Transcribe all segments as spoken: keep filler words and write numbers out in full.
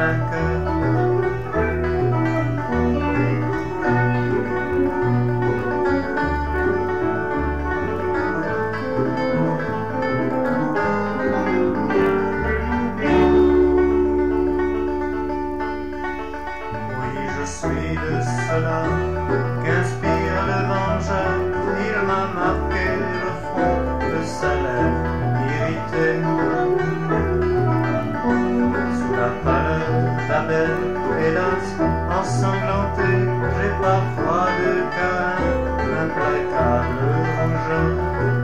vainqueur. Je suis de cela qu'inspire le vengeur. Il m'a marqué le front, le salaire irrité. Sous la pâleur de ta belle, hélas, ensanglantée, j'ai parfois de câlin, implacable rougeur.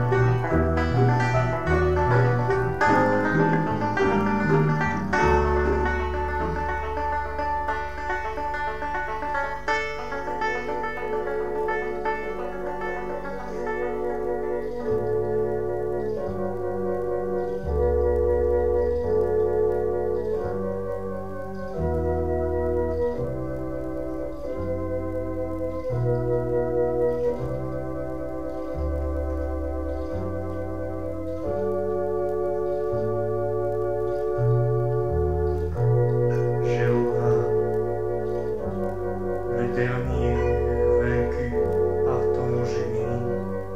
Dernier vaincu par ton génie,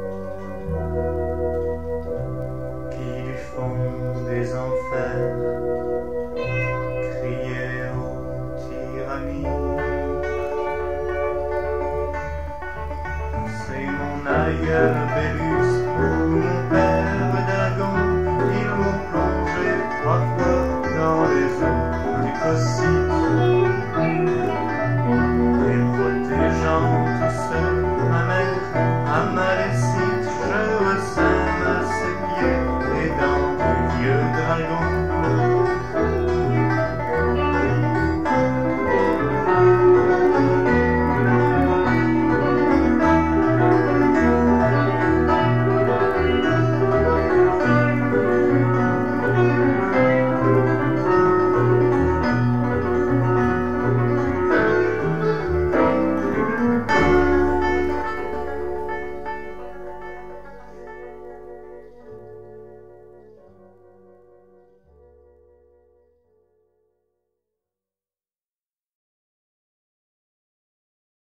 qui du fond des enfers criait aux tyrannies. C'est mon aïeul Bélus ou mon père Dagon, ils m'ont plongé trois fois dans les eaux du Cauchy.